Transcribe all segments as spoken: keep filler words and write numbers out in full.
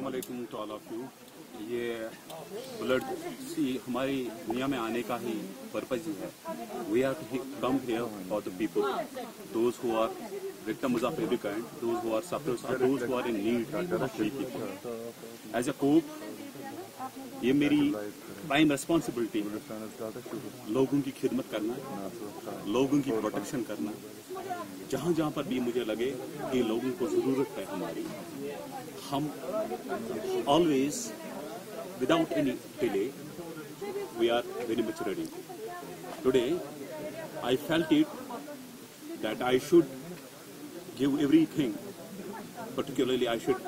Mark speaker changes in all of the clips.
Speaker 1: अस्सलामुअलैकुम to all of you. ये blood सी हमारी दुनिया में आने का ही पर्पज ही है। We have to come here for the people, those who are victims of every kind, those who are sufferers, or those who are in need of free people. As a cope, ये मेरी prime responsibility है लोगों की खिदमत करना, लोगों की protection करना। जहाँ जहाँ पर भी मुझे लगे कि लोगों को जरूरत है हमारी, हम always without any delay we are very much ready. Today I felt it that I should give everything, particularly I should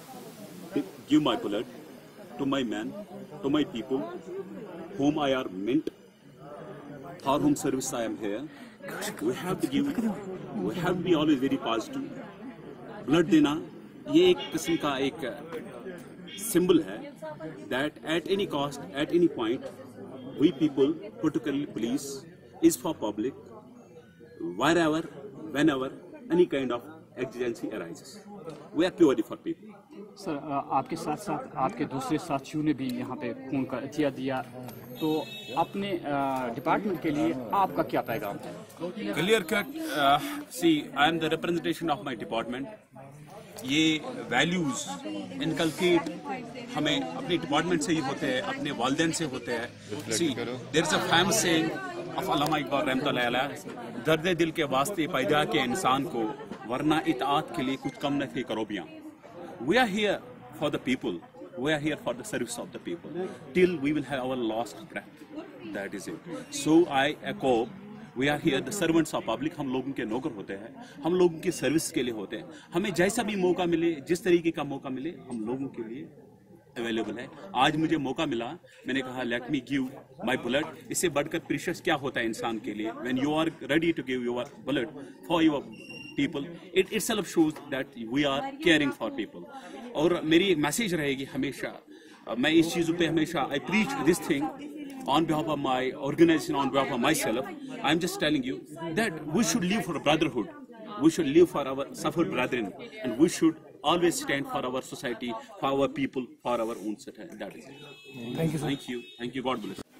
Speaker 1: give my blood to my men, to my people, whom I are meant, for whom service I am here. We have to give, we have to be always very positive. Blood देना ये एक किस्म का एक symbol है that at any cost, at any point, we people, particularly police, is for public, wherever, whenever any kind of exigency arises. We are purely for people.
Speaker 2: Sir, आपके साथ साथ आपके दूसरे साथियों ने भी यहाँ पे खून का अतिया दिया, तो अपने डिपार्टमेंट के लिए आपका क्या पैगाम है?
Speaker 1: Clear cut. See, I am the representation of my department. ये वैल्यूज इनकलकेट हमें अपने डिपार्टमेंट से ही होते हैं, अपने वालिदैन से होते हैं। See there is a famous saying of Allama Iqbal रहमतुल्लाह अलैह, दर्द दिल के वास्ते पैदा के इंसान को, वरना इताअत के लिए कुछ कम न थे करोबियाँ। We are here for the people, we are here for the service of the people till we will have our last breath, that is it. So I echo we are here the servants of public. हम लोगों के नौकर होते हैं, हम लोगों की service के लिए होते हैं। हमें जैसा भी मौका मिले, जिस तरीके का मौका मिले, हम लोगों के लिए अवेलेबल है। आज मुझे मौका मिला, मैंने कहा let me give my blood. इससे बढ़कर प्रीशियस क्या होता है इंसान के लिए? When you are ready to give your blood for your people, it itself shows that we are caring for people. और मेरी एक मैसेज रहेगी हमेशा, मैं इस चीज़ों पे हमेशा I preach this thing on behalf of my organization, on behalf of myself. I am just telling you that we should live for brotherhood. We should live for our suffered brethren, and we should always stand for our society, for our people, for our own society. That is it.
Speaker 3: Thank you, sir.
Speaker 1: Thank you. Thank you. God bless.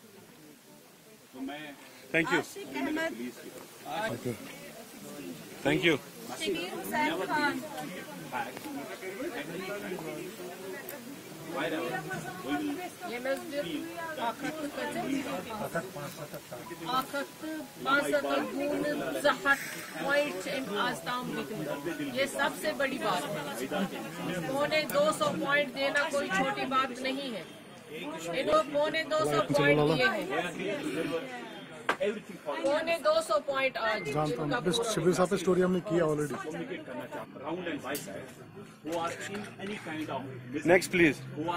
Speaker 3: Thank you.
Speaker 1: Okay.
Speaker 3: Thank you.
Speaker 4: ये मस्जिद आखत कचन आखत पांच गुण ज़हत point in आस्ताम निकली, ये सबसे बड़ी बात है। पौने दो सौ पॉइंट देना कोई छोटी बात नहीं है। इन्होंने पौने दो सौ पॉइंट दिए हैं, पौने दो सौ पॉइंट आज
Speaker 3: शिविर साहब पे स्टोरी हमने किया already. Next please.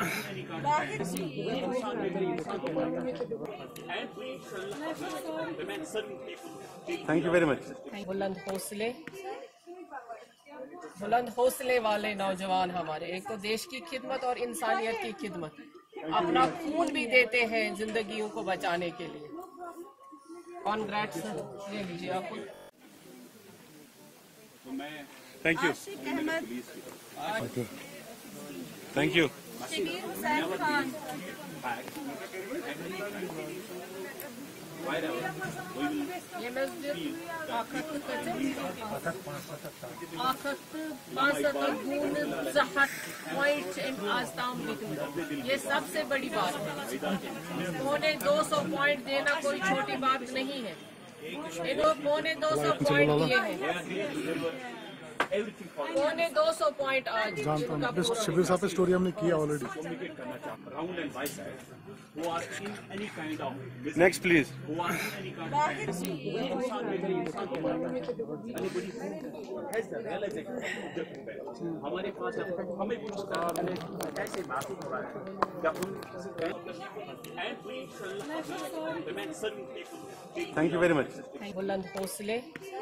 Speaker 3: Thank you very much.
Speaker 4: बुलंद हौसले, बुलंद हौसले वाले नौजवान हमारे, एक तो देश की खिदमत और इंसानियत की खिदमत, अपना खून भी देते हैं जिंदगियों को बचाने के लिए। कॉन्ग्रेट्स, ले लीजिए आपको।
Speaker 3: Thank you. Thank you.
Speaker 4: ये मस्जिद आखत कचन आखत पांच गुण ज़हत पॉइंट इन आस्ताम निकली, ये सबसे बड़ी बात है। पौने दो सौ पॉइंट देना कोई छोटी बात नहीं है। इन्होंने पौने दो सौ पॉइंट दिए हैं, पौने दो सौ पॉइंट आज
Speaker 3: शिविर साहब पे स्टोरी हमने किया ऑलरेडी। Next please.
Speaker 1: हमारे पास हमें कैसे महसूस हो रहा है।
Speaker 3: Thank you very much.
Speaker 4: बुलंद हौसले,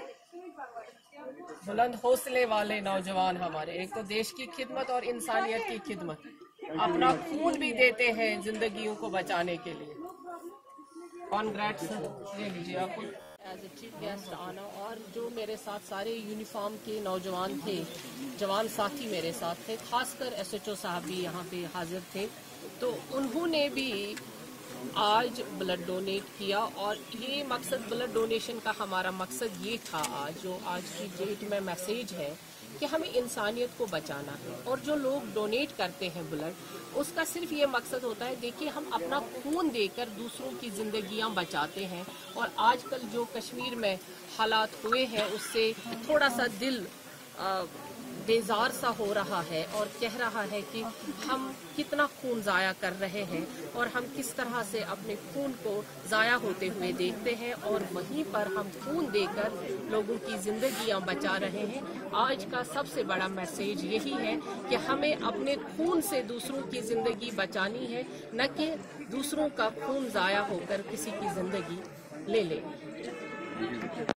Speaker 4: बुलंद हौसले वाले नौजवान हमारे, एक तो देश की खिदमत और इंसानियत की खिदमत, अपना खून भी देते हैं जिंदगियों को बचाने के लिए। कॉन्ग्रेट्स, ले लीजिए आपको। एज ए चीफ गेस्ट आना, और जो मेरे साथ सारे यूनिफॉर्म के नौजवान थे, जवान साथी मेरे साथ थे, खासकर एसएचओ साहब भी यहाँ पे हाजिर थे, तो उन्होंने भी आज ब्लड डोनेट किया। और ये मकसद, ब्लड डोनेशन का हमारा मकसद ये था, आज जो आज की डेट में मैसेज है कि हमें इंसानियत को बचाना है। और जो लोग डोनेट करते हैं ब्लड, उसका सिर्फ ये मकसद होता है, देखिए हम अपना खून देकर दूसरों की जिंदगियां बचाते हैं। और आजकल जो कश्मीर में हालात हुए हैं, उससे थोड़ा सा दिल आ, बेजार सा हो रहा है और कह रहा है कि हम कितना खून ज़ाया कर रहे हैं और हम किस तरह से अपने खून को ज़ाया होते हुए देखते हैं, और वहीं पर हम खून देकर लोगों की ज़िंदगियां बचा रहे हैं। आज का सबसे बड़ा मैसेज यही है कि हमें अपने खून से दूसरों की ज़िंदगी बचानी है, न कि दूसरों का खून ज़ाया होकर किसी की ज़िंदगी ले लें।